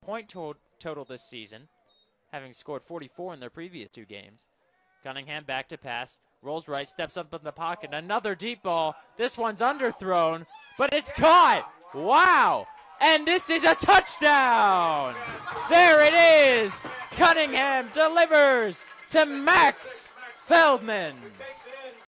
point total this season, having scored 44 in their previous 2 games. Cunningham back to pass, rolls right, steps up in the pocket. Another deep ball. This one's underthrown, but it's caught. Wow. And this is a touchdown. There it is. Cunningham delivers to Max Feldman.